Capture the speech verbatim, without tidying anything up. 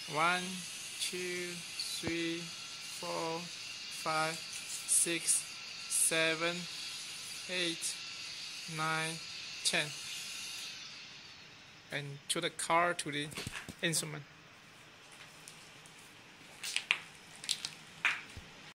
One, two, three, four, five, six, seven, eight, nine, ten. And to the car, to the instrument.